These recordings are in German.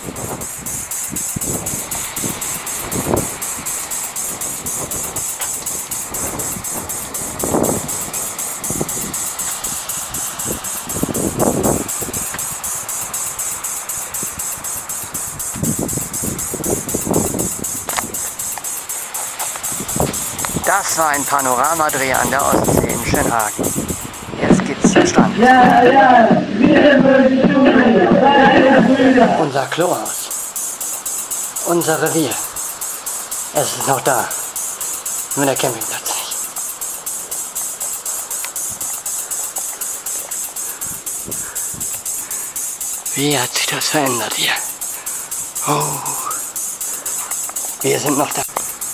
Das war ein Panoramadreh an der Ostsee in Schönhagen. Jetzt geht's zum Strand. Unser Klohaus. Unser Revier. Es ist noch da. Nur der Campingplatz nicht. Wie hat sich das verändert hier? Oh. Wir sind noch da.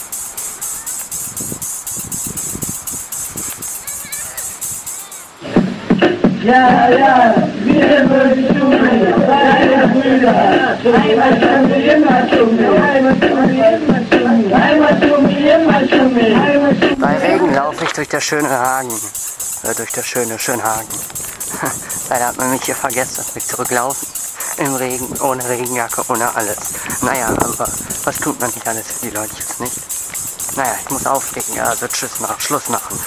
Ja, wir mögen Schule, deine Brüder. Heimat schon wie immer Schule, Heimat schon wie immer Schule. Bei Regen laufe ich durch das schöne Hagen. Durch das schöne Schönhagen. Leider hat man mich hier vergessen, mich zurücklaufen. Im Regen, ohne Regenjacke, ohne alles. Naja, aber was tut man nicht alles für die Leute jetzt nicht? Naja, ich muss auflegen, also tschüss machen, Schluss machen.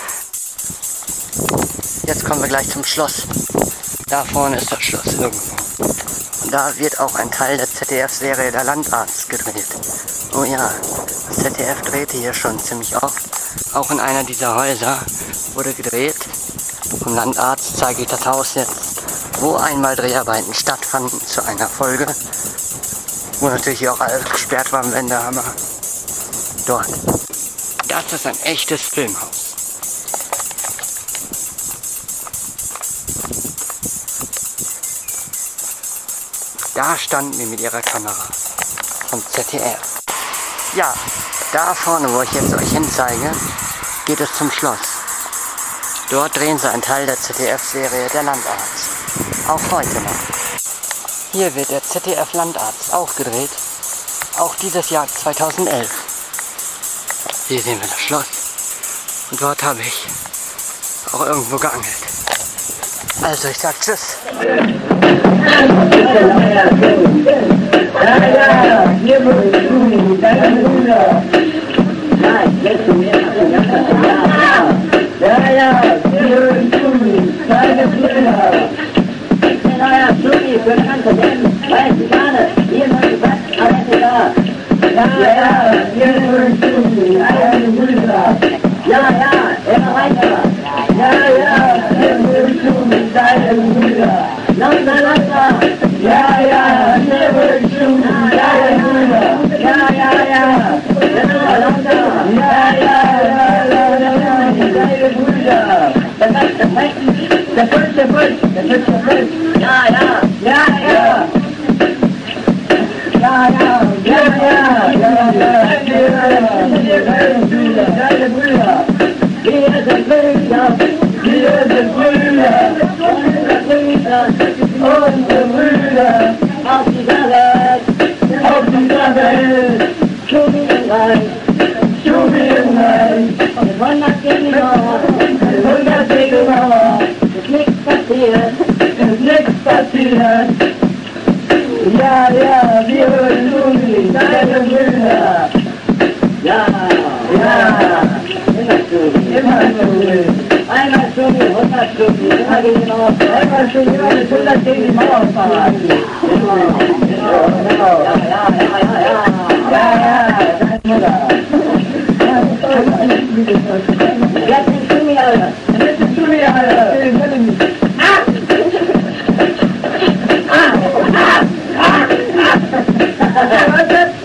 Jetzt kommen wir gleich zum Schloss. Da vorne ist das Schloss irgendwo. Und da wird auch ein Teil der ZDF-Serie Der Landarzt gedreht. Oh ja, das ZDF drehte hier schon ziemlich oft. Auch in einer dieser Häuser wurde gedreht. Vom Landarzt zeige ich das Haus jetzt, wo einmal Dreharbeiten stattfanden zu einer Folge. Wo natürlich hier auch alles gesperrt war am Ende, aber dort. Das ist ein echtes Filmhaus. Da standen die mit ihrer Kamera vom ZDF. Ja, da vorne, wo ich jetzt euch hinzeige, geht es zum Schloss. Dort drehen sie einen Teil der ZDF-Serie Der Landarzt. Auch heute noch. Hier wird der ZDF-Landarzt auch gedreht. Auch dieses Jahr 2011. Hier sehen wir das Schloss. Und dort habe ich auch irgendwo geangelt. Also ich sag tschüss.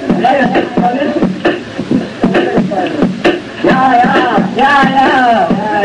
Ja,